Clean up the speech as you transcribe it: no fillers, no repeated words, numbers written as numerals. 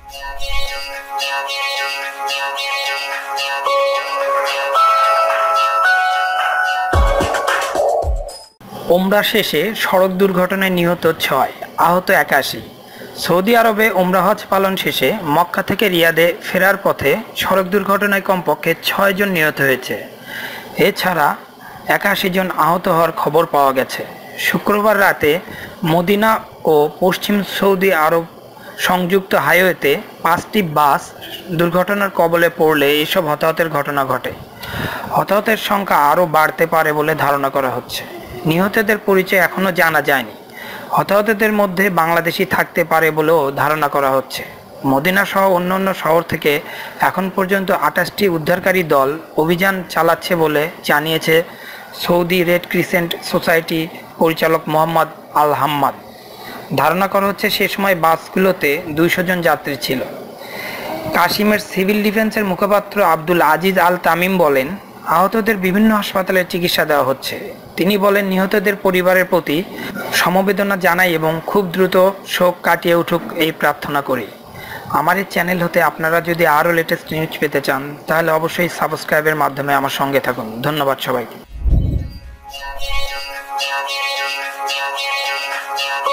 ওমরা শেষে সড়ক দুর্ঘটনায় নিহত 6, আহত 81। সৌদি আরবে ওমরা হজ পালন শেষে মক্কা থেকে রিয়াদে ফেরার পথে সড়ক দুর্ঘটনায় কমপক্ষে 6 জন নিহত হয়েছে। এছাড়া 81 জন আহত হওয়ার খবর পাওয়া গেছে। শুক্রবার রাতে মদিনা ও পশ্চিম সৌদি আরব সংযুক্ত হাইওয়েতে 5টি বাস দুর্ঘটনার কবলে পড়লে এসব হতাহতের ঘটনা ঘটে। হতাহতের সংখ্যা আরও বাড়তে পারে বলে ধারণা করা হচ্ছে। নিহতদের পরিচয় এখনও জানা যায়নি। হতাহতদের মধ্যে বাংলাদেশি থাকতে পারে বলেও ধারণা করা হচ্ছে। মদিনা সহ অন্যান্য শহর থেকে এখন পর্যন্ত 28টি উদ্ধারকারী দল অভিযান চালাচ্ছে বলে জানিয়েছে সৌদি রেড ক্রিসেন্ট সোসাইটি পরিচালক মোহাম্মদ আল হাম্মাদ। ধারণা করা হচ্ছে সে সময় বাসগুলোতে 200 জন যাত্রী ছিল। কাশিমের সিভিল ডিফেন্সের মুখপাত্র আব্দুল আজিজ আল তামিম বলেন, আহতদের বিভিন্ন হাসপাতালে চিকিৎসা দেওয়া হচ্ছে। তিনি বলেন, নিহতদের পরিবারের প্রতি সমবেদনা জানাই এবং খুব দ্রুত শোক কাটিয়ে উঠুক এই প্রার্থনা করি। আমার এই চ্যানেল হতে আপনারা যদি আরও লেটেস্ট নিউজ পেতে চান তাহলে অবশ্যই সাবস্ক্রাইবের মাধ্যমে আমার সঙ্গে থাকুন। ধন্যবাদ সবাইকে।